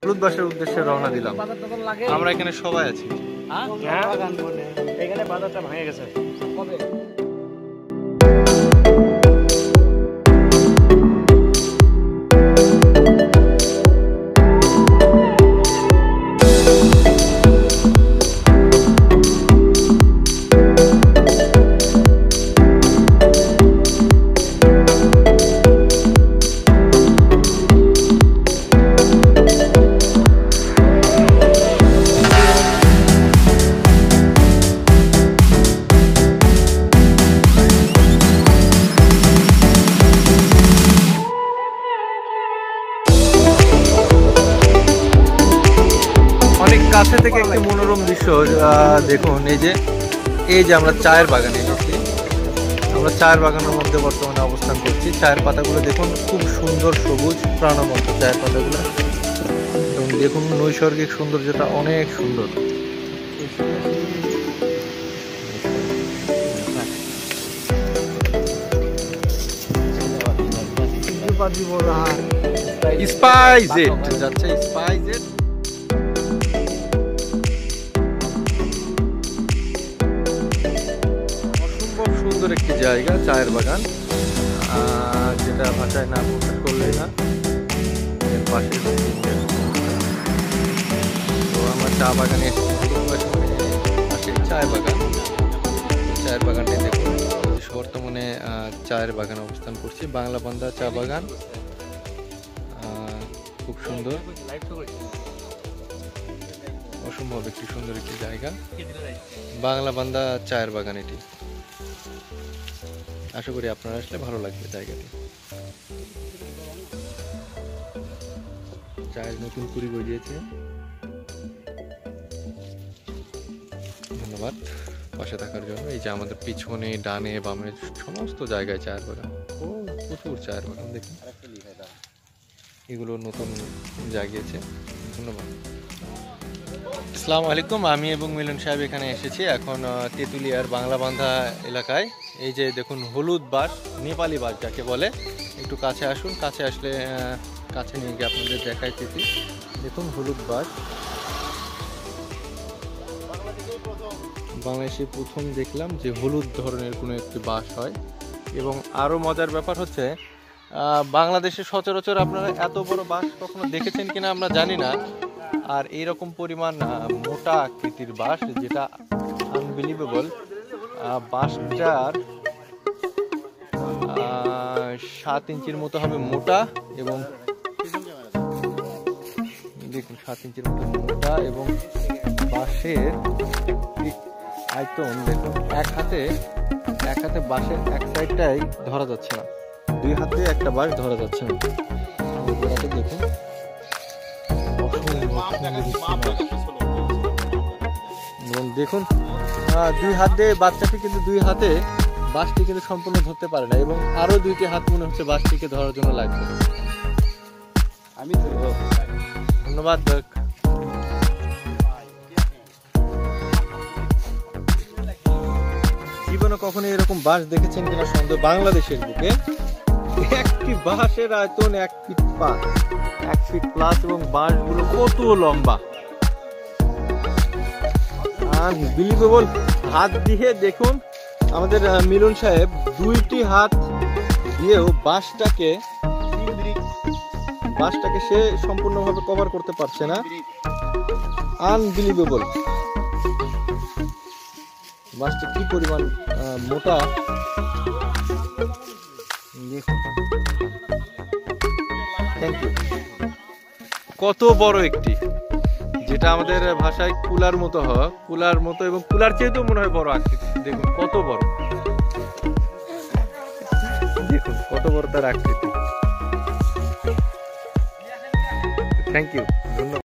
হলুদ বাসের উদ্দেশ্যে রওনা দিলাম। আমরা এখানে সবাই আছি। এখানে বাজারটা ভেঙে গেছে। কাছে থেকে একটি মনোরম দৃশ্য দেখুন। এই যে আমরা চায়ের বাগানে এসেছি। আমরা চায়ের বাগানের মধ্যে বর্তমানে অবস্থান করছি। চায়ের পাতাগুলো দেখুন, খুব সুন্দর সবুজ প্রাণবন্ত চায়ের পাতাগুলো, এবং দেখুন নৈসর্গিক সৌন্দর্যটা অনেক সুন্দর। স্পাইসজেট যাচ্ছে, স্পাইসজেট। অসম্ভব সুন্দর একটি জায়গা, চায়ের বাগান, যেটা ভাষায় না প্রকাশ করলেই না। এর পাশে তো আমার চা বাগানে পাশে চায়ের বাগান। চায়ের বাগানটি দেখুন, বর্তমানে চায়ের বাগানে অবস্থান করছি। বাংলাবান্ধা চা বাগান, খুব সুন্দর, অসম্ভব একটি সুন্দর একটি জায়গা, বাংলাবান্ধা চায়ের বাগান। এটি আশা করি আপনারা আসলে ভালো লাগবে জায়গাটি। চায়ের নতুন কুড়ি গজিয়েছে। ধন্যবাদ পাশে থাকার জন্য। এই যে আমাদের পিছনে, ডানে, বামে সমস্ত জায়গায় চায়ের বাগান, ও প্রচুর চায়ের বাগান দেখুন। এগুলো নতুন জাগিয়েছে। ধন্যবাদ। আসসালামু আলাইকুম। আমি এবং মিলন সাহেব এখানে এসেছি এখন তেঁতুলিয়ার বাংলাবান্ধা এলাকায়। এই যে দেখুন হলুদ বাঁশ, নেপালি বাঁশ যাকে বলে। একটু কাছে আসুন, কাছে আসলে কাছে নিয়ে গিয়ে আপনাদের দেখাইতেছি। দেখুন হলুদ বাঁশ, বাংলাদেশে প্রথম দেখলাম যে হলুদ ধরনের কোনো একটি বাঁশ হয়। এবং আরও মজার ব্যাপার হচ্ছে, বাংলাদেশে সচরাচর আপনারা এত বড় বাঁশ কখনো দেখেছেন কিনা আমরা জানি না। আর এইরকম পরিমাণ মোটা আকৃতির বাঁশ, যেটা আনবিলিভেবল। বাঁশটার 7 ইঞ্চির মতো হবে মোটা, এবং দেখুন 7 ইঞ্চির মতো মোটা, এবং বাঁশের আয়তন দেখুন, এক হাতে বাঁশের এক সাইডটাই ধরা যাচ্ছে না, 2 হাতে একটা বাঁশ ধরা যাচ্ছে না। দেখুন দেখুন 2 হাত দিয়ে বাচ্চাটি কিন্তু 2 হাতে বাঁশটি কিন্তু সম্পূর্ণ ধরতে পারে না, এবং আরো 2টি হাত মনে হচ্ছে বাঁশটিকে ধরার জন্য লাগবে। আমি ধন্যবাদ। জীবনে কখনো এরকম বাঁশ দেখেছেন কিনা সন্দেহ। বাংলাদেশের বুকে একটি বাঁশের আয়তন 1 ফিট 1 ফিট প্লাস, এবং বাঁশগুলো কত লম্বা, আনবিলিভেবল। হাত দিয়ে দেখুন, আমাদের মিলন সাহেব 2টি হাত দিয়েও বাঁশটাকে সে সম্পূর্ণভাবে কভার করতে পারছে না। আনবিলিভেবল। বাঁশটা কি পরিমাণ মোটা দেখুন। Thank you. কত বড় একটি, যেটা আমাদের ভাষায় কুলার মতো হয়, কুলার মতো, এবং কুলার চেয়েও মনে হয় বড় আকৃতি। দেখুন কত বড়, দেখুন কত বড় তার আকৃতি। থ্যাংক ইউ, ধন্যবাদ।